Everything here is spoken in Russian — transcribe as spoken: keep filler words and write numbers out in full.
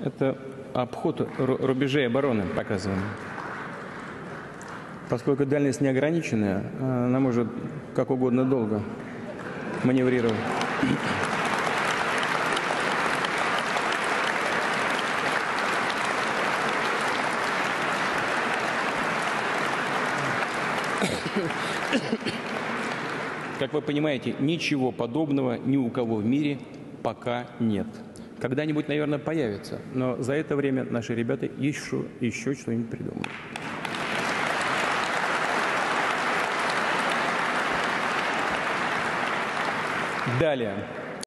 Это обход рубежей обороны показываем. Поскольку дальность не ограниченная, она может как угодно долго маневрировать. Как вы понимаете, ничего подобного ни у кого в мире пока нет. Когда-нибудь, наверное, появится, но за это время наши ребята еще, еще что-нибудь придумают. Далее.